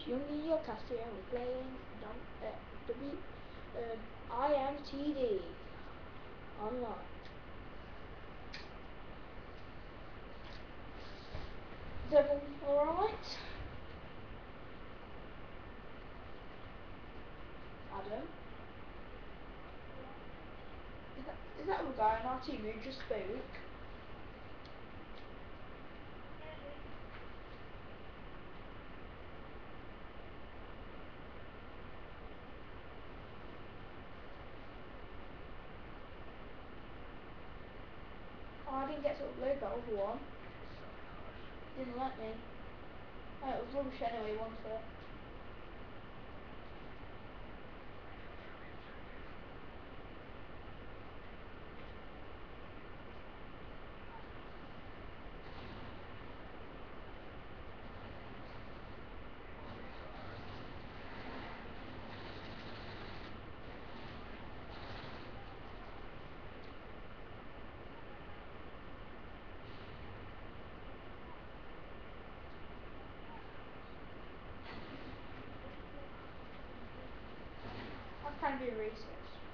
Young in your castle and we're playing IMTD online. Is everyone alright? Adam? Is that the guy on our team who just spoke? Oh, I didn't get to upload that other one. Didn't let me. Oh, it was rubbish anyway, wasn't it? I can do research.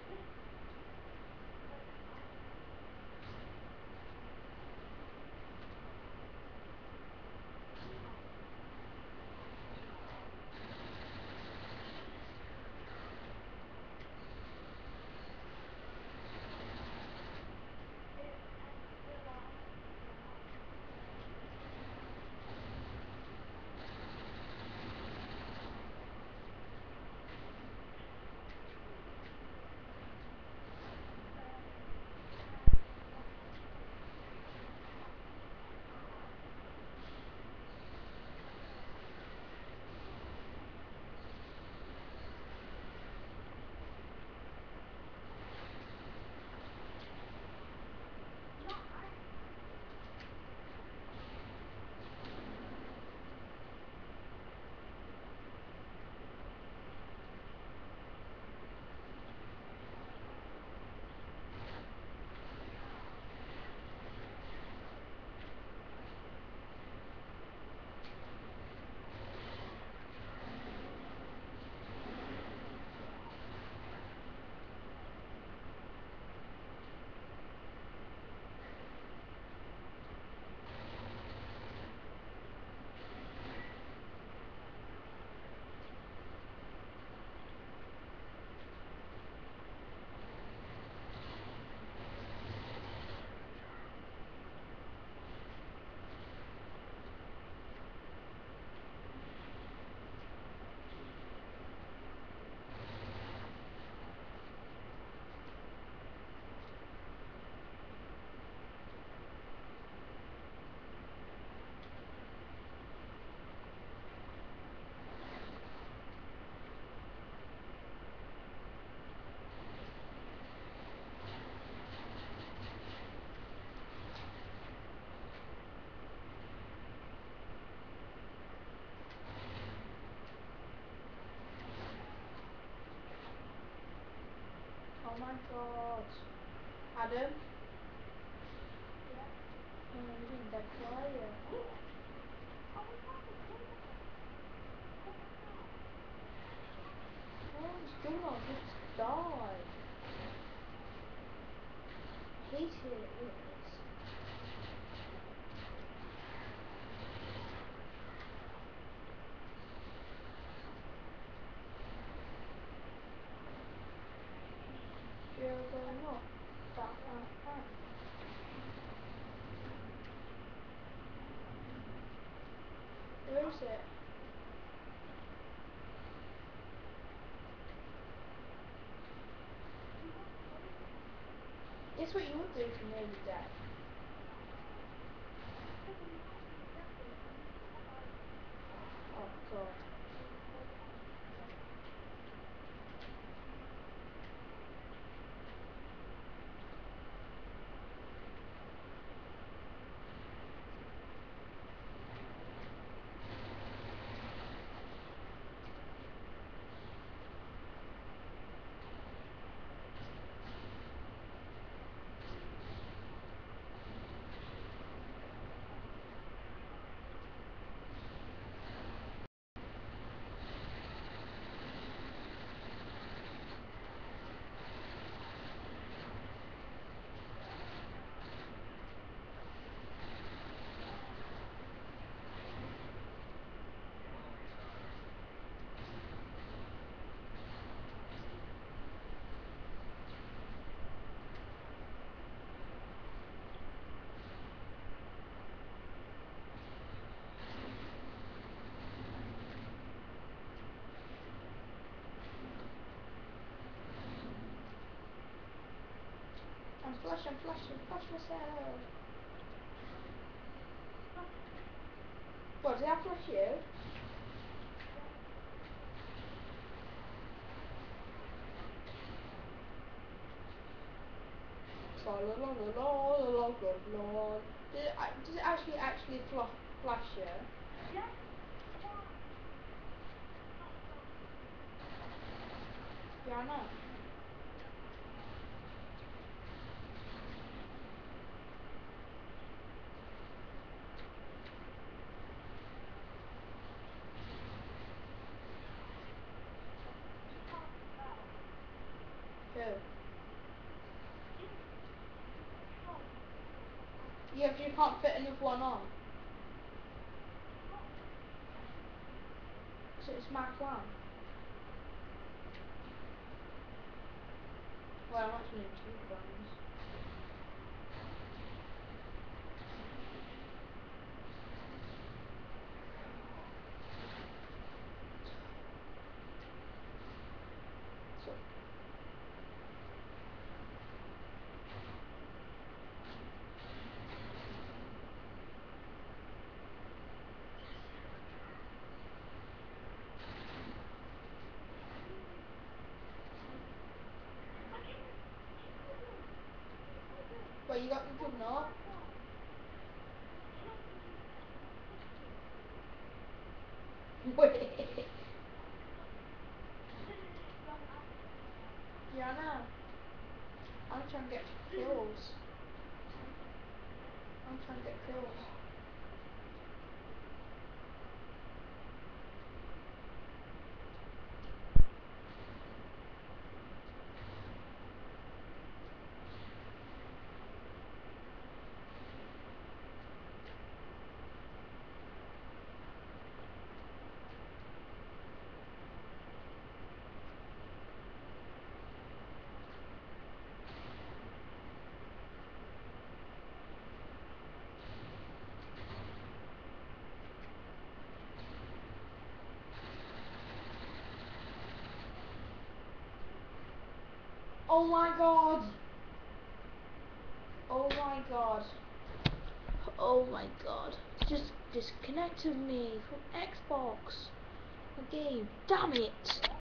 Oh my god. Adam? You're being dead quiet. Oh, it's doing all just die. I hate it. You're going up. That. Where is it? Guess what you would do if you nearly dead? Oh god. flash myself. What, did I flash you? Does it actually flash you? Yeah, I know. Who? Yeah, but you can't fit another one on. So it's Mark 1. Well, I'm actually in 2 brands. So, well, you got the Juggernaut. Wait. Yeah, I know. I'm trying to get kills. I'm trying to get kills. Oh my god! Oh my god. Oh my god. Just disconnected me from Xbox. The game. Damn it!